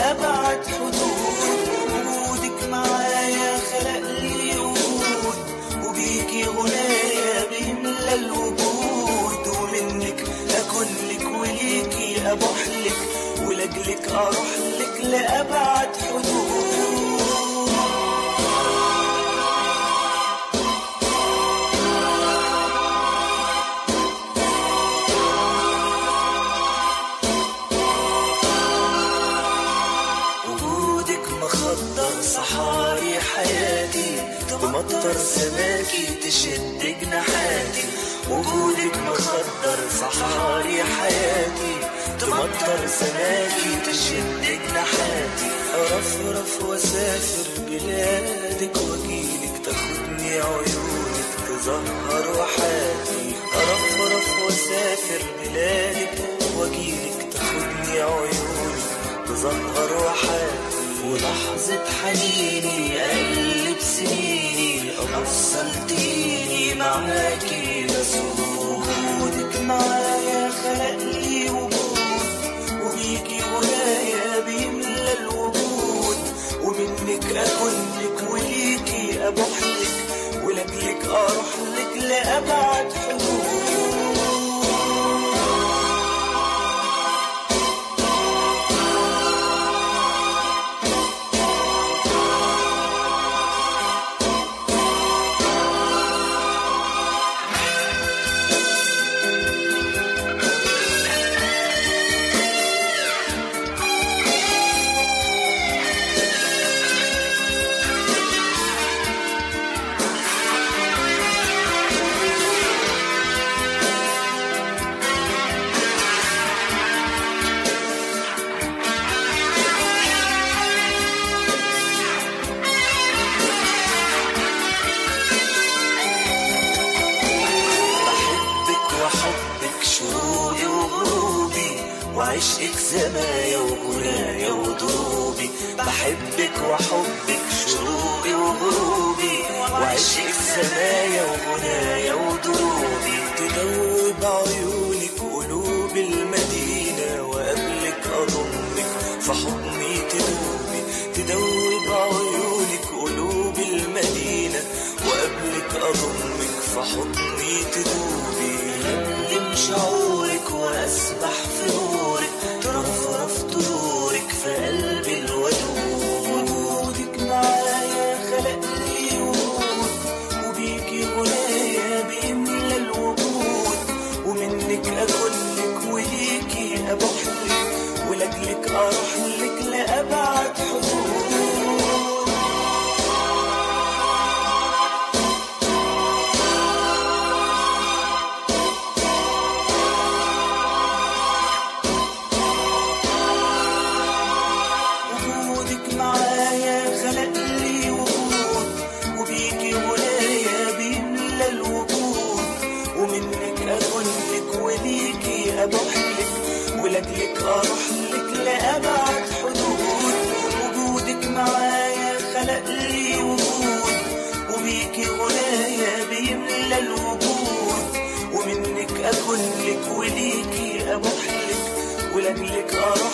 لأبعد حدود. وجودك معايا خلق لي وجود، وبيكي غنايا بيملى الوجود. ومنك أكلك وليكي أبوحلك، ولأجلك أروحلك لأبعد حدود. مخضر صحاري حياتي، بمطر سماكي تشد جناحاتي. وجودك مخضر صحاري حياتي، تمطر سماكي تشد جناحاتي. أرفرف واسافر بلادك واجيلك، تاخدني عيونك تزهر وحاتي. أرفرف واسافر بلادك واجيلك، تاخدني عيونك تزهر وحاتي. ولحظة حنيني أقلب سنيني، وصلتيني معاكي لسوق. وجودك معايا خلق لي وجود، وبيكي غنايا بيملى الوجود. ومنك أكلك وليكي أبوحلك، ولأجلك أروحلك لأبعد حدود. شروقي وغروبي، وعشقك زمايا وغنايا ودروبي. بحبك وحبك شروقي وغروبي، وعشقك زمايا وغنايا ودروبي. تدوب عيونك قلوب المدينة، وقبلك أضمك في حضني تدوبي. تدوب عيونك قلوب المدينة، وقبلك أضمك في حضني تدوبي. يلملم شعورك وأسبح في نورك، ترفرف طيورك في قلبي الودود. وجودك معايا خلق لي وجود، وبيكي غنايا بيملى الوجود. ومنك أكلك وليكي أبوحلك، ولأجلك أروحلك لأبعد حدود. أبوحلك، ولأجلك أروحلك لأبعد حدود. وجودك معايا خلق لي وجود، وبيكي غنايا بيملى الوجود. ومنك أكلك وليكي أبوحلك، ولأجلك أروحلك